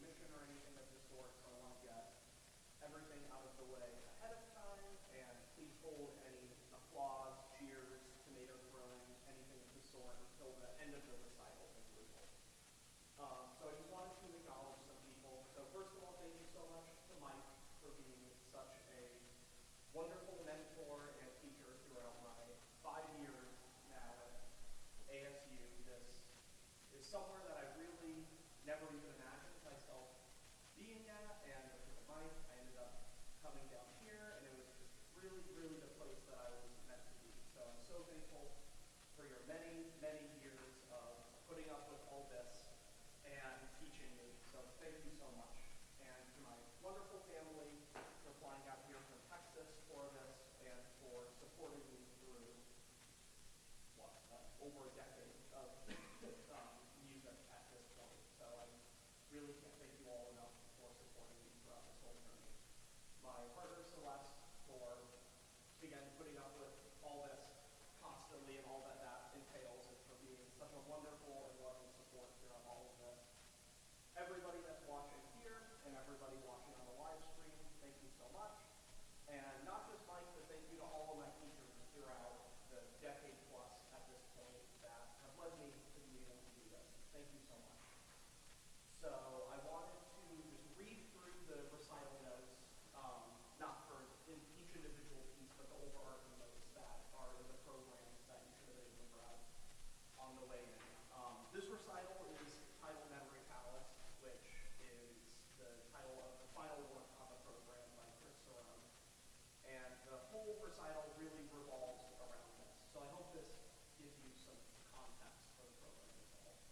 tradition or anything of the sort, so I want to get everything out of the way ahead of time, and please hold any applause, cheers, tomato throwing, anything of the sort until the end of the recital as a result. So I just wanted to acknowledge some people. So first of all, thank you so much to Mike for being such a wonderful mentor and teacher throughout my 5 years now at ASU. This is somewhere that I really never even imagined myself being at, and because of Mike, I ended up coming down here, and it was just really, really the place that I was meant to be. So I'm so thankful for your many, many years of putting up with all this and teaching me. So thank you so much. And to my wonderful family for flying out here from Texas for this and for supporting me through over a decade of music at this point. So I really can't thank you all enough for supporting me throughout this whole journey. My partner Celeste for, again, putting up with all this constantly and all that that entails, and for being such a wonderful and loving support throughout all of this. Everybody that's watching here and everybody watching on the live stream, thank you so much. And not just Mike, but thank you to all of my teachers throughout the decade plus at this point that have led me to be able to do this. Thank you so much. So I wanted to just read through the recital notes, not for each individual piece, but the overarching notes that are in the programs that you should have been able to grab on the way in. This recital is titled Memory Palace, which is the title of the final work on the program by Chris Cerrone. And the whole recital really revolves around this. So I hope this gives you some context for the program as a whole.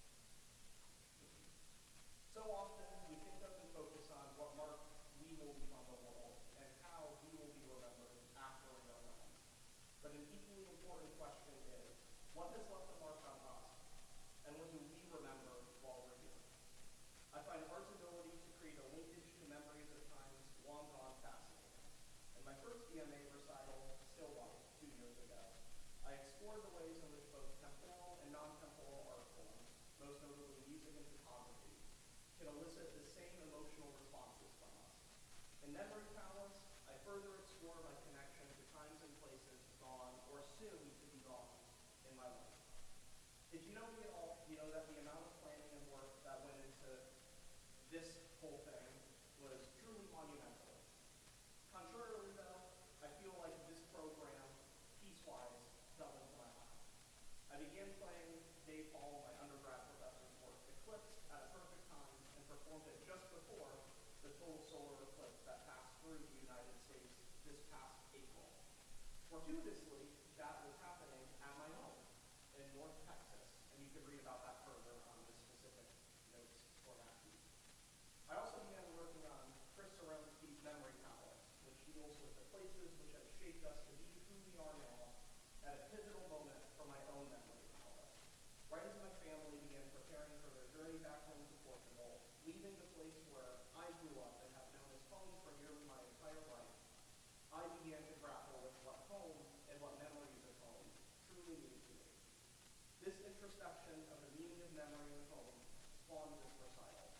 So often we think of and focus on what mark we will leave on the world and how we will be remembered after we are gone. But an equally important question is, what has left a mark on us? And what do we remember while we're here? I find art's ability to create a linkage to memories of times long gone fascinating. In my first EMA recital, Still Life, 2 years ago, I explored the ways in which both temporal and non-temporal art forms, most notably music and photography, can elicit the same emotional responses from us. In Memory Palace, I further explore my connection to times and places gone or soon to be gone in my life. If you know me at all, you know that the amount of planning and work that went into this whole thing was truly monumental. Contrarily, though, I feel like this program, piecewise, fell into my lap. I began playing Dave Paul, my undergrad professor's work, Eclipse, at a perfect time, and performed it just before the total solar eclipse that passed through the United States this past April. Fortuitously, that was happening at my home in North Texas, and you can read about that further on the specific notes for that piece. I also began working on Chris Cerrone's piece Memory Palace, which deals with the places which have shaped us to be who we are now at a pivotal moment for my own memory palace. Right as my family began preparing for their journey back home to Portugal, leaving the place where I grew up and have known as home for nearly my entire life, I began to grapple with what home and what memories of home truly mean to me. This introspection of the meaning of memory and home spawned this recital.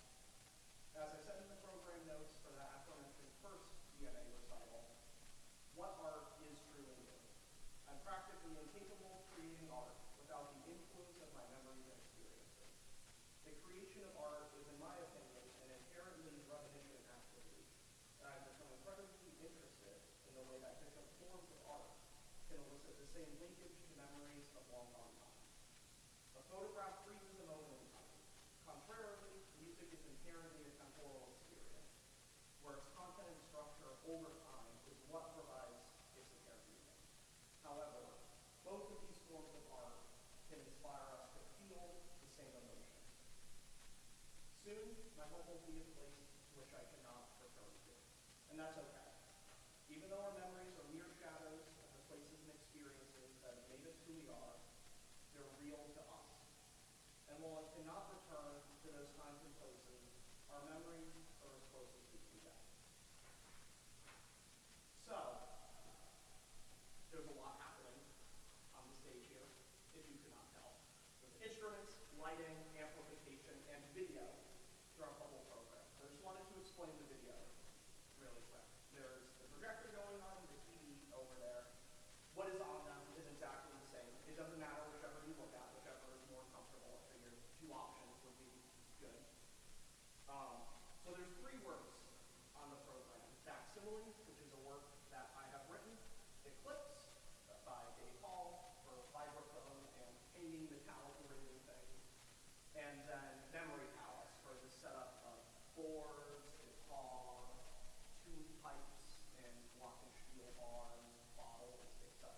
As I said in the program notes for the aforementioned first EMA recital, what art is truly new? I'm practically incapable of creating art without the influence of my memories and experiences. The creation of art is, in my opinion, an inherently reminiscent activity, and I've become incredibly interested in the way that different forms of art can elicit the same linkage to memories of long gone time. A photograph freezes a moment in time. Contrarily, music is inherently a temporal experience, where its content and structure over time is what provides its inherent meaning. However, both of these forms of art can inspire us to feel the same emotion. Soon, my home will be a place to which I cannot return to, and that's okay. Even though our memories are mere shadows of the places and experiences that have made us who we are, they're real to us. And while I cannot return to those times and places, our memories are as close as we can get. So, there's a lot happening on the stage here, if you could not tell. There's instruments, lighting, amplification, and video throughout the whole program. There's explain the video really quick. There's the projector going on, the TV over there. What is on them is exactly the same. It doesn't matter whichever you look at, whichever is more comfortable. I figured two options would be good. So there's three works on the program. Facsimile, which is a work that I have written. Eclipse, by Dave Hall for vibraphone and painting metallic ringing things. And then Memory Palace for the setup of boards, guitar, tune pipes, and glockenspiel bars, bottles, etc.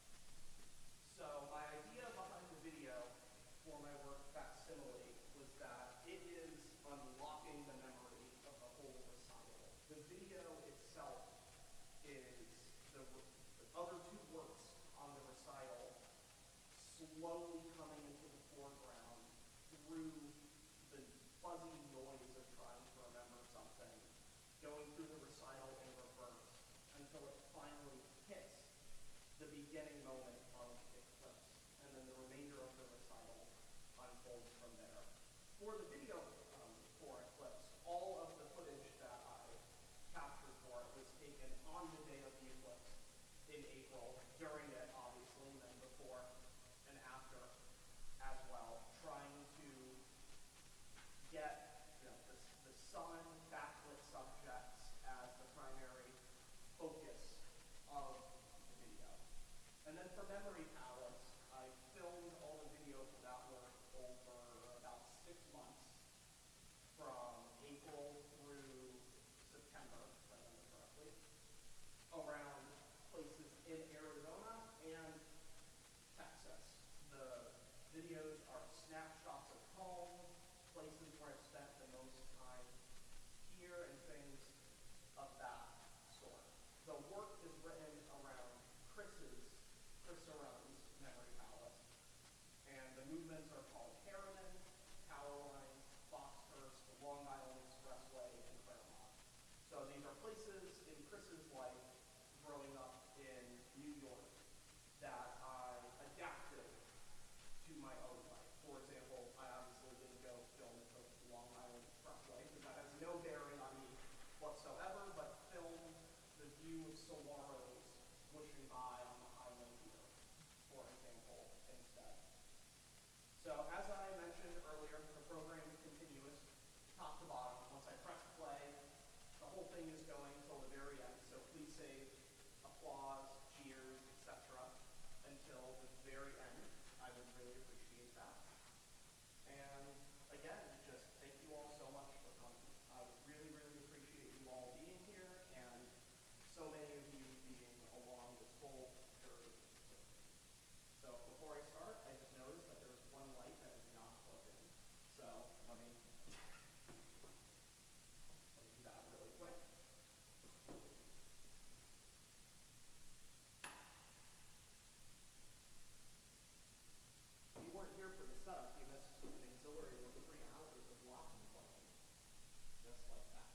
So my idea behind the video for my work Facsimile was that it is unlocking the memory of the whole recital. The video itself is the other two works on the recital slowly coming into the foreground through the fuzzy noise of trying to remember something, going through the recital in reverse until it finally hits the beginning moment of Eclipse, and then the remainder of the recital unfolds from there. For the video for Eclipse, all of the footage that I captured for it was taken on the day of the eclipse in April, during it obviously, and then before and after as well, trying to get the sun, backlit subjects as the primary focus of the video. And then for Memory Palace, I filmed all the video for that work over about 6 months, from April through September, if I remember correctly, around places in Arizona and Texas. The videos are snapshots of home, places where I've spent the most time here, and things of that sort. The work is written around Chris Arone's Memory Palace, and the movements are called Harriman, Power Lines, Foxhurst, the Long Island Expressway, and Claremont. So these are places in Chris's life growing up in New York that I adapted to my own life. For example, I obviously didn't go film the Long Island Expressway because that has no bearing on me whatsoever, but film the view of saguaros whooshing by on the highway here, for example, instead. So as I mentioned earlier, the program is continuous, top to bottom. Once I press play, the whole thing is going until the very end. So please save applause, cheers, etc. until the very end. I would really appreciate that. And again, just thank you all so much for coming. I really, really appreciate you all being here, and so many of you being along this whole journey. So before I start, I just noticed that there's one light that is not plugged in. So let me do that really quick. If you weren't here for the setup, you missed an auxiliary with 3 hours of locking plugging. Just like that.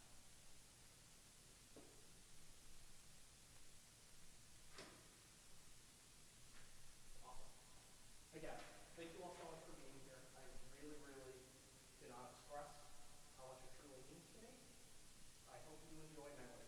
Awesome. Again, thank you all so much for being here. I really, really cannot express how much it truly means to me. I hope you enjoy memory.